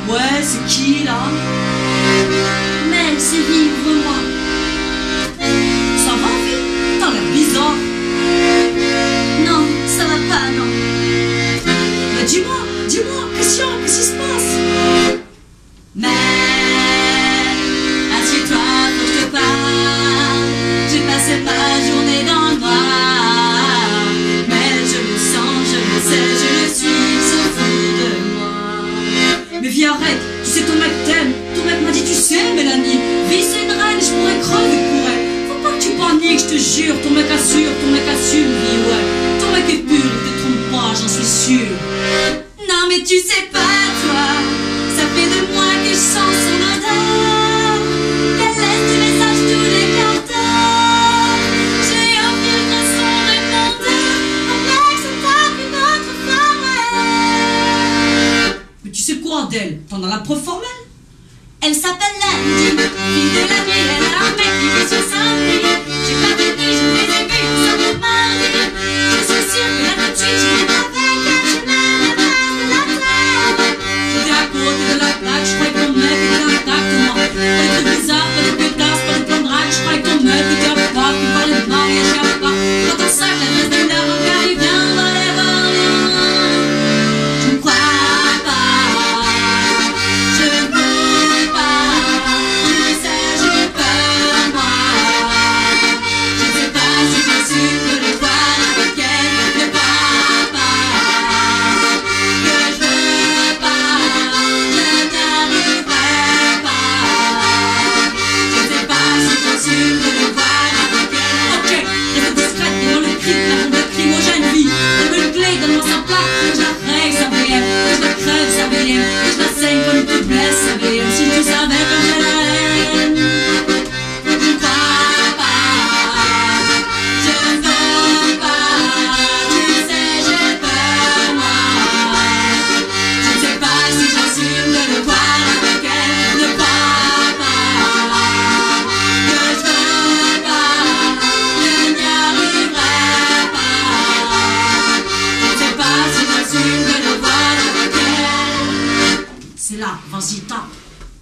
Ouais, c'est qui là? Mel, chérie, ouvre-moi. Ça va, fille? T'as l'air bizarre. Non, ça va pas, non. Mais dis-moi, qu'est-ce qui se passe? Mel, assieds-toi, faut que je te parle. J'ai passé ma journée dans le noir. Mel, je le sens, je le sais, je le suis, il se fout de moi. Mais viens, arrête, tu sais ton mec t'aime. Ton mec m'a dit tu sais Mélanie, vie c'est une reine, je pourrais crever pour elle. Faut pas que tu paniques, je te jure, ton mec assure, vie, ouais. Ton mec est pur, il te trompe pas, j'en suis sûr. Non mais tu sais pas toi, ça fait 2 mois que je sens son odeur. Qu'elle laisse des messages tous les quarts d'heure. J'ai envie de son répondeur. Mon mec se tape une autre femme. Mais tu sais quoi d'elle? T'en as la preuve formelle? Elle s'appelle Landy, fille de la nuit, elle a un mec qui vit sur Saint-Denis. J'ai pas de nuit, je les ai vus ensemble le mardi. Je suis sûre que là tout de suite j'irai avec elle, je mets la base de la terre. J'étais à côté de la plaque, je croyais que ton mec était intact, moi. Pas de trucs bizarres, pas de pétasses, pas de plan de drague, je croyais que ton mec était à part, qu'il parlait de mariage à part. Dans ton sac, l'adresse de la regard, il vient dans les bords. Je ne crois pas, je ne peux pas. Tu sais, j'ai peur, moi. Je ne sais pas si j'assume de le voir avec elle, le papa. Que je veux pas, je n'arriverai pas. Je ne sais pas si j'assume de le voir avec elle. Ok, reste discrète, devant le cri, la bombe lacrymogène, vie. Donne-moi une clé, donne-moi sa plaque, que je la règle, sa BM, que je la crève, sa BM, que je la saigne comme une petite blesse, sa BM. Si tu savais comme j'ai la haine. Je ne crois pas, je ne veux pas. Tu sais, j'ai peur, moi. Je ne sais pas si j'assume de le voir avec elle, le papa. Que je veux pas, je n'y arriverai pas. Je ne sais pas si j'assume de le voir avec elle. C'est là, vas-y, tape.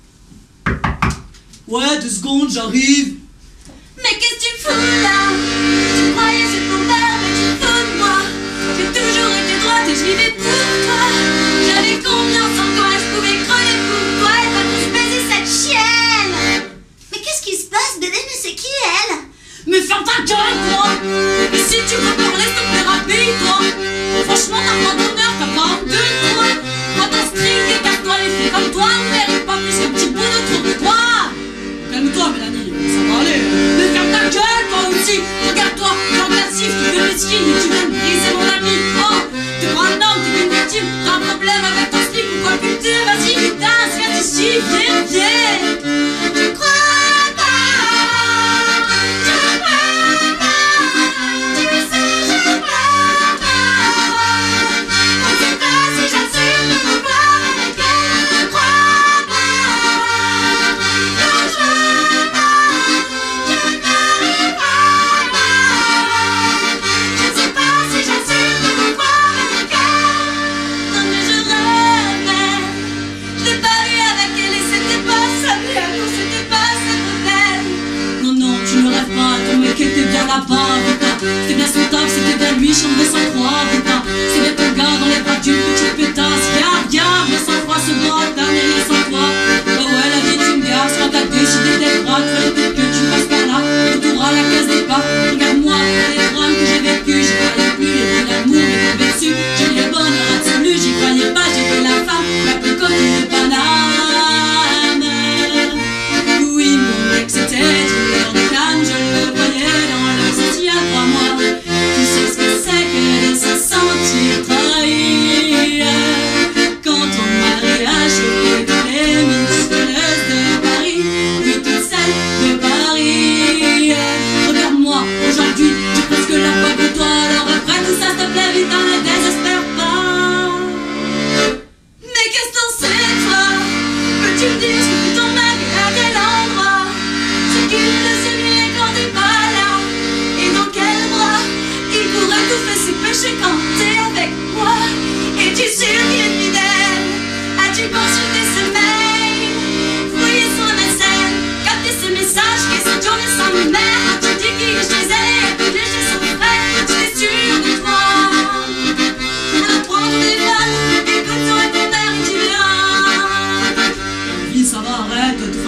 Ouais, 2 secondes, j'arrive. Mais qu'est-ce que tu fous là? Tu croyais c'est ton père, mais tu te fous de moi. J'ai toujours été droite et je vivais pour toi. J'avais confiance en toi, je pouvais crever pour toi et pas tous baiser cette chienne. Mais qu'est-ce qui se passe, bébé? Mais c'est qui elle? Mais ferme ta gueule, toi. Et si tu veux parler, s'il te plaît, rapide-toi. Franchement, t'as pas d'honneur, t'as pas honte de toi. Toi, t'as string, écarte-toi, les filles comme toi, on mérite pas plus qu'un petit bout de trou de toi. Calme-toi, Mélanie, ça va aller. Mais ferme ta gueule, toi aussi. Regarde-toi, t'es en passif, tu fais le ski, mais tu viens de briser mon ami. Oh, t'es pas un homme, t'es qu'une victime. T'as un problème avec ton slip ou quoi, putain? Vas-y, putain, viens ici, viens. Je crois pas, je peux pas. Tu sais, je peux pas. On ne sait pas si j'assume de me voir avec elle. Je crois pas, non, je veux pas. Je n'arriverai pas. Je ne sais pas si j'assume de me voir avec elle. Non mais je rêvais. Je l'ai pas vu avec elle et c'était pas sa mère, non c'était pas sa modèle. Non, non, tu ne rêves pas, ton mec était bien là-bas, putain. C'était bien son taf, c'était bien lui, chambre sans croix, putain. C'est bien ton gars dans les bras d'une petite pétasse. Regarde, le sang-froid se bat, t'as rien sans toi. Bah ouais, la vie d'une gare, quand t'as décidé d'être grave, fallait peut-être que tu passes par là. Retour à la case départ, regarde-moi, les drames que j'ai vécu, j'y croyais plus, les bruits d'amour m'est tombé dessus. J'ai eu le bonheur absolu, j'y croyais pas, j'étais la femme, la plus copine de Paname. Oui, mon mec, c'était dealer de canne, je le voyais dans leur sortie à 3 mois. Tu sais ce que c'est que de se sentir trahi.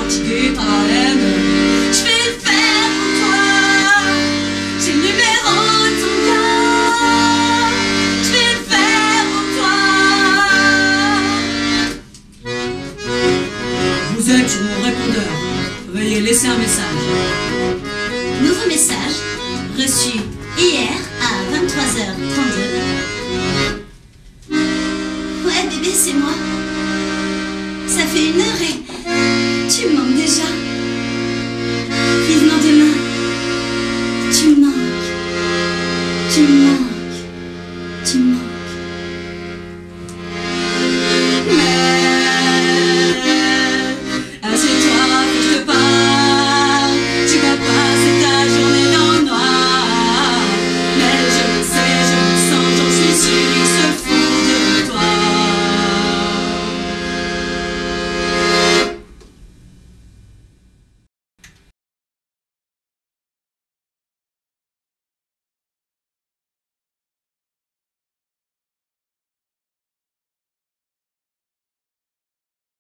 fatigué, t'as la haine. Je vais le faire pour toi. J'ai le numéro de ton gars. Je vais le faire pour toi. Vous êtes sur mon répondeur. Veuillez laisser un message. Nouveau message.